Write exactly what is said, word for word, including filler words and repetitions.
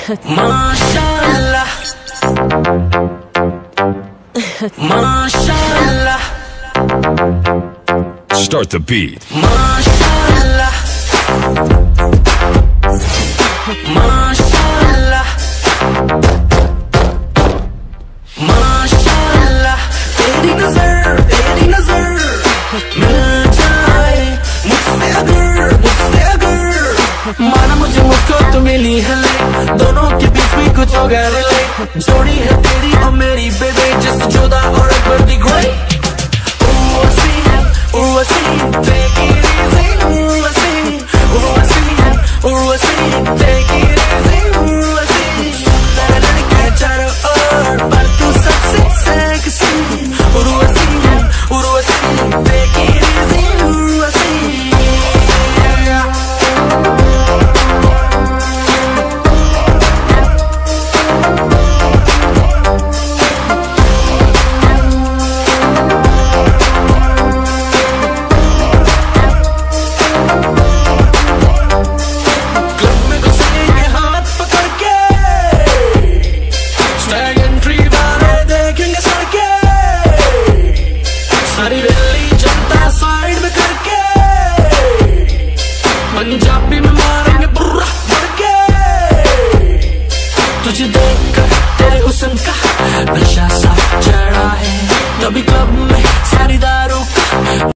माशाअल्लाह माशाअल्लाह Start the beat. माशाअल्लाह माशाअल्लाह माशाअल्लाह तेरी नजर तेरी नजर मिल जाए मुझसे अगर मुझसे अगर माना मुझे मुझको तो मिली है दोनों के बीच में कुछ हो गया रिले जोड़ी है तेरी और मेरी बेबी जैसे जोधा और Akbar the great Urvashi Urvashi take it easy Urvashi Urvashi Urvashi take it easy Urvashi तेरे लड़के चारों ओर पर तू सबसे सेक्सी उर्वशी